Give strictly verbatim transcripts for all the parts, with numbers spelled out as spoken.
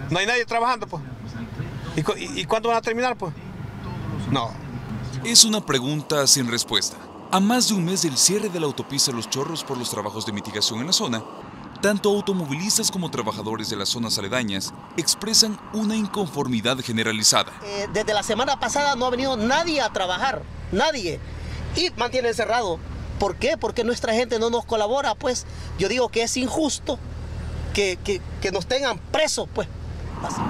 No hay nadie trabajando, pues. ¿Y, cu y cuándo van a terminar, pues? No. Es una pregunta sin respuesta. A más de un mes del cierre de la autopista Los Chorros por los trabajos de mitigación en la zona, tanto automovilistas como trabajadores de las zonas aledañas expresan una inconformidad generalizada. Eh, desde la semana pasada no ha venido nadie a trabajar, nadie, y mantienen cerrado. ¿Por qué? Porque nuestra gente no nos colabora, pues. Yo digo que es injusto que, que, que nos tengan presos, pues. Así.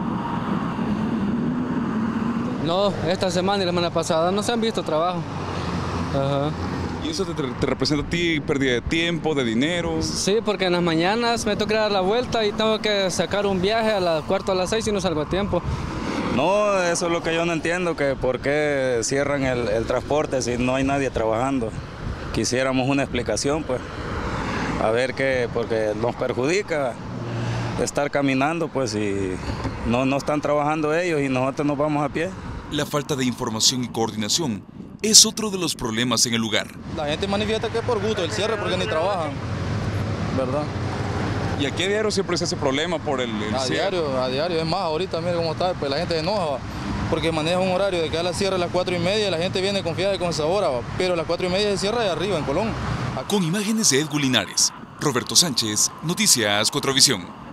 No, esta semana y la semana pasada no se han visto trabajo. Ajá. ¿Y eso te, te representa a ti pérdida de tiempo, de dinero? Sí, porque en las mañanas me toca dar la vuelta y tengo que sacar un viaje a las cuarto a las seis y no salgo a tiempo. No, eso es lo que yo no entiendo, que por qué cierran el, el transporte si no hay nadie trabajando. Quisiéramos una explicación, pues, a ver qué, porque nos perjudica estar caminando, pues, y no, no están trabajando ellos y nosotros nos vamos a pie. La falta de información y coordinación es otro de los problemas en el lugar. La gente manifiesta que es por gusto el cierre porque ni trabajan, ¿verdad? ¿Y aquí a diario siempre es ese problema por el, el A cierre? diario, a diario, es más, ahorita mire cómo está, pues la gente se enoja, porque maneja un horario de que a la cierre a las cuatro y media y la gente viene confiada con esa hora, pero a las cuatro y media se cierra de arriba, en Colón. Con imágenes de Edgar Linares, Roberto Sánchez, Noticias Cuatro Visión.